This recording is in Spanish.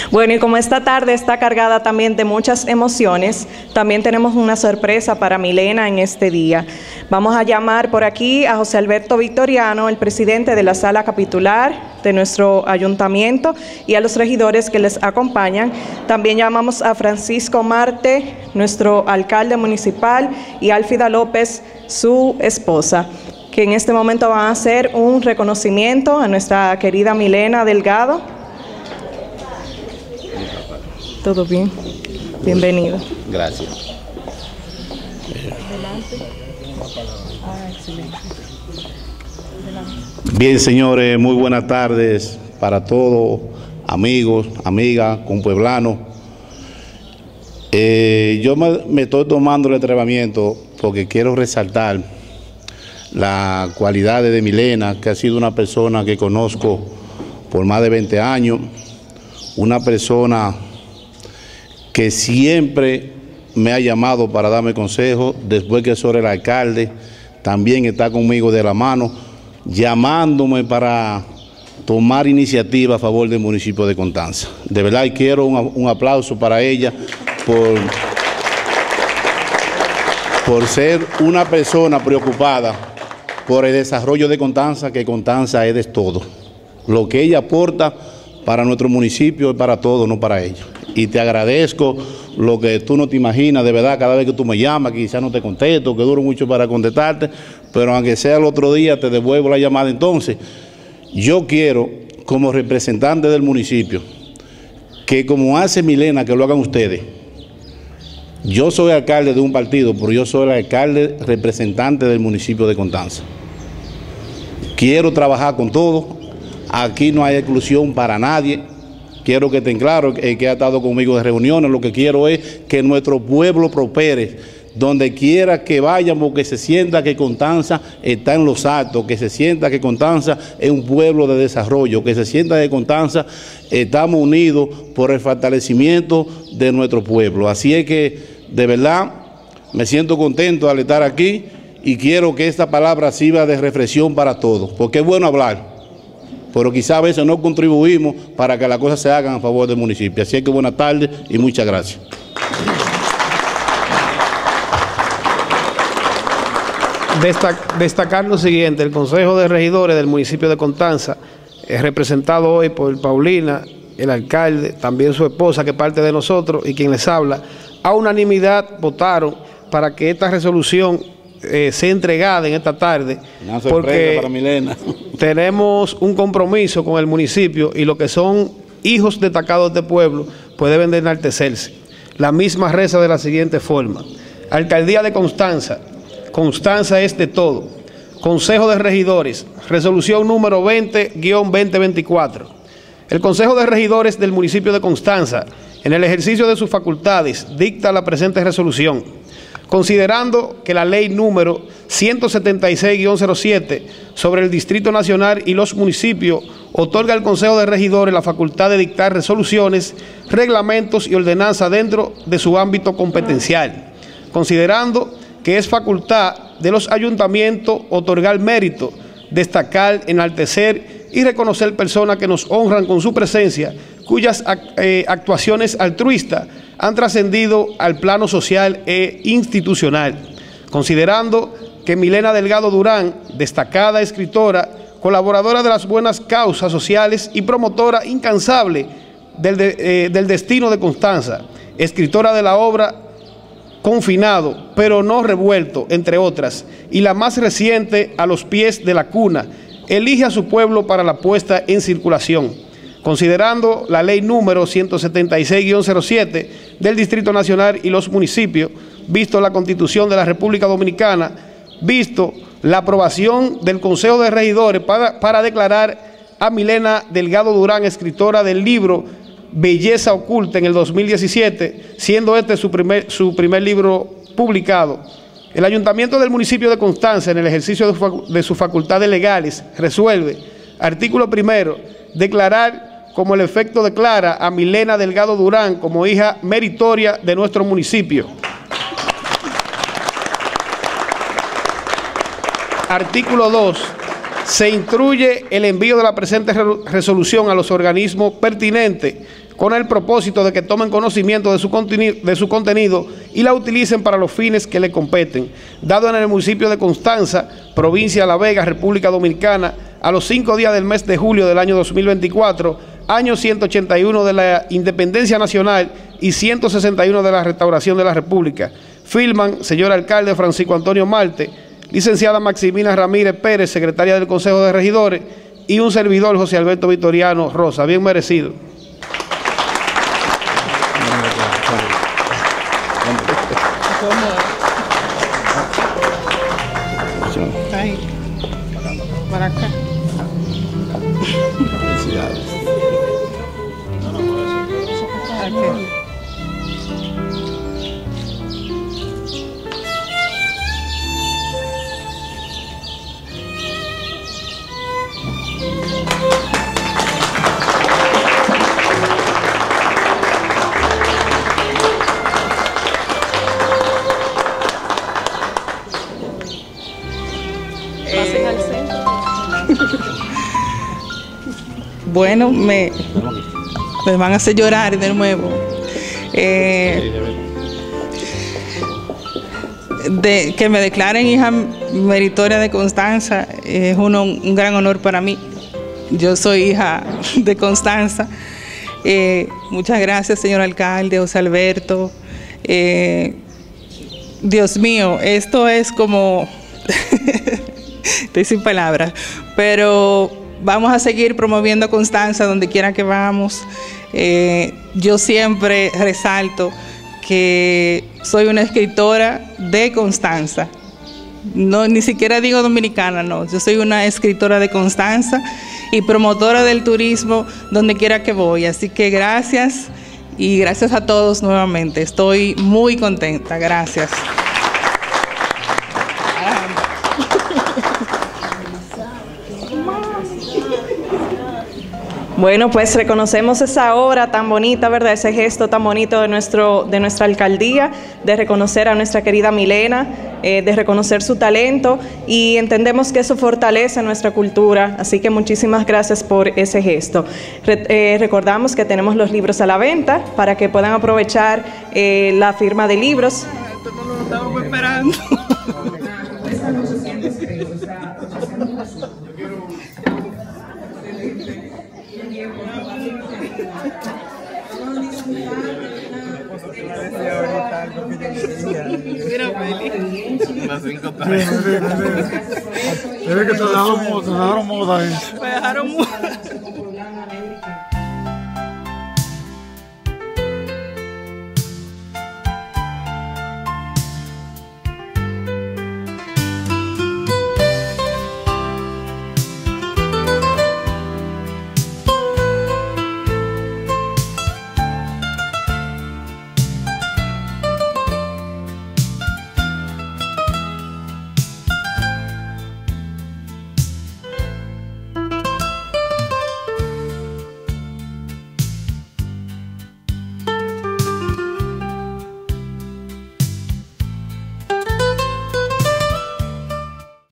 Bueno, y como esta tarde está cargada también de muchas emociones, también tenemos una sorpresa para Milena en este día. Vamos a llamar por aquí a José Alberto Victoriano, el presidente de la sala capitular de nuestro ayuntamiento, y a los regidores que les acompañan. También llamamos a Francisco Marte, nuestro alcalde municipal, y Álfida López, su esposa, que en este momento van a hacer un reconocimiento a nuestra querida Milena Delgado. ¿Todo bien? Bienvenido. Gracias. Bien, señores, muy buenas tardes para todos, amigos, amigas, compueblanos. Yo me estoy tomando el atrevimiento porque quiero resaltar las cualidades de Milena, que ha sido una persona que conozco por más de 20 años, una persona que siempre me ha llamado para darme consejos. Después que soy el alcalde, también está conmigo de la mano, llamándome para tomar iniciativa a favor del municipio de Constanza. De verdad, y quiero un aplauso para ella por ser una persona preocupada por el desarrollo de Constanza, que Constanza es de todo. Lo que ella aporta para nuestro municipio es para todo, no para ella. Y te agradezco lo que tú no te imaginas, de verdad, cada vez que tú me llamas, quizás no te contesto, que duro mucho para contestarte, pero aunque sea el otro día, te devuelvo la llamada. Entonces, yo quiero, como representante del municipio, que como hace Milena, que lo hagan ustedes. Yo soy alcalde de un partido, pero yo soy el alcalde representante del municipio de Constanza. Quiero trabajar con todos, aquí no hay exclusión para nadie. Quiero que estén claros, que ha estado conmigo de reuniones, lo que quiero es que nuestro pueblo prospere, donde quiera que vayamos, que se sienta que Constanza está en los altos, que se sienta que Constanza es un pueblo de desarrollo, que se sienta que Constanza estamos unidos por el fortalecimiento de nuestro pueblo. Así es que, de verdad, me siento contento al estar aquí y quiero que esta palabra sirva de reflexión para todos, porque es bueno hablar, pero quizás a veces no contribuimos para que las cosas se hagan a favor del municipio. Así que buenas tardes y muchas gracias. Destacar lo siguiente: el Consejo de Regidores del municipio de Constanza es representado hoy por Paulina, el alcalde, también su esposa, que es parte de nosotros, y quien les habla. A unanimidad votaron para que esta resolución sea entregada en esta tarde, porque para Milena. Tenemos un compromiso con el municipio y lo que son hijos destacados de pueblo pues deben de enaltecerse. La misma reza de la siguiente forma: Alcaldía de Constanza, Constanza es de todo. Consejo de Regidores, resolución número 20-2024. El Consejo de Regidores del municipio de Constanza, en el ejercicio de sus facultades, dicta la presente resolución, considerando que la ley número 176-07 sobre el Distrito Nacional y los municipios otorga al Consejo de Regidores la facultad de dictar resoluciones, reglamentos y ordenanzas dentro de su ámbito competencial, considerando que es facultad de los ayuntamientos otorgar mérito, destacar, enaltecer y reconocer personas que nos honran con su presencia, cuyas actuaciones altruistas han trascendido al plano social e institucional, considerando que Milena Delgado Durán, destacada escritora, colaboradora de las buenas causas sociales y promotora incansable del destino de Constanza, escritora de la obra Confinado, pero no revuelto, entre otras, y la más reciente, A los pies de la cuna, elige a su pueblo para la puesta en circulación, considerando la ley número 176-07 del Distrito Nacional y los municipios, visto la Constitución de la República Dominicana, visto la aprobación del Consejo de Regidores para declarar a Milena Delgado Durán, escritora del libro Belleza Oculta en el 2017, siendo este su primer libro publicado. El Ayuntamiento del municipio de Constanza, en el ejercicio de sus facultades legales, resuelve, artículo primero, declarar como el efecto declara a Milena Delgado Durán como hija meritoria de nuestro municipio. Artículo 2. Se instruye el envío de la presente resolución a los organismos pertinentes con el propósito de que tomen conocimiento de su contenido y la utilicen para los fines que le competen. Dado en el municipio de Constanza, provincia de La Vega, República Dominicana, a los 5 días del mes de julio del año 2024, año 181 de la Independencia Nacional y 161 de la Restauración de la República. Firman, señor alcalde Francisco Antonio Marte, licenciada Maximina Ramírez Pérez, secretaria del Consejo de Regidores, y un servidor, José Alberto Vitoriano Rosa. Bien merecido. Ahí. Para acá. Pasen al centro. Bueno, me van a hacer llorar de nuevo. Que me declaren hija meritoria de Constanza es un gran honor para mí. Yo soy hija de Constanza. Muchas gracias, señor alcalde, José Alberto. Dios mío, esto es como... Estoy sin palabras, pero vamos a seguir promoviendo Constanza donde quiera que vamos. Yo siempre resalto que soy una escritora de Constanza. No, ni siquiera digo dominicana, no. Yo soy una escritora de Constanza y promotora del turismo donde quiera que voy. Así que gracias y gracias a todos nuevamente. Estoy muy contenta. Gracias. Bueno, pues reconocemos esa obra tan bonita, ¿verdad? Ese gesto tan bonito de nuestra alcaldía, de reconocer a nuestra querida Milena, de reconocer su talento, y entendemos que eso fortalece nuestra cultura, así que muchísimas gracias por ese gesto. Recordamos que tenemos los libros a la venta para que puedan aprovechar la firma de libros. Esto no lo estábamos esperando. Mira, Feli. Se ve que te dejaron muda ahí. Me dejaron muda.